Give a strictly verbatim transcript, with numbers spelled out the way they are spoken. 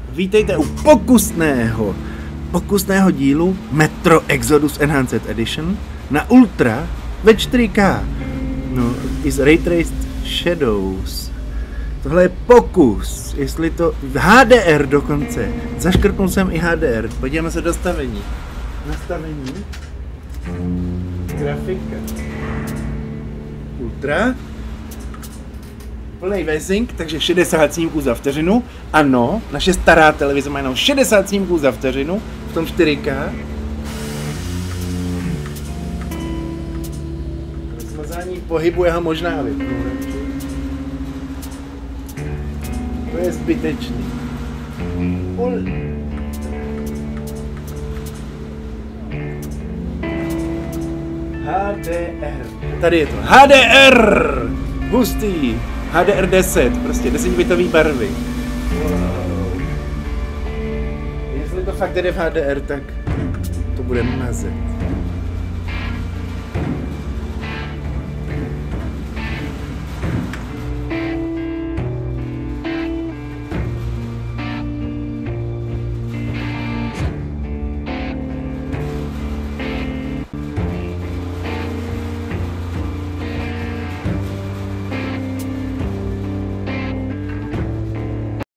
Vítejte u pokusného, pokusného dílu Metro Exodus Enhanced Edition na Ultra ve čtyři ká. No, i s Ray Traced Shadows. Tohle je pokus, jestli to... há dé er dokonce. Zaškrtnul jsem i há dé er. Podíváme se do stavení. Nastavení. Grafika. Ultra. Plný V-Sync, takže šedesát snímků za vteřinu. Ano, naše stará televize má jenom šedesát snímků za vteřinu v tom čtyři ká. Smazání pohybu já ho možná vypnu. To je zbytečný. Ul... há dé er. Tady je to. há dé er! Hustý. há dé er deset, prostě desetibitový barvy. Wow. Jestli to fakt jde v há dé er, tak to bude mazet.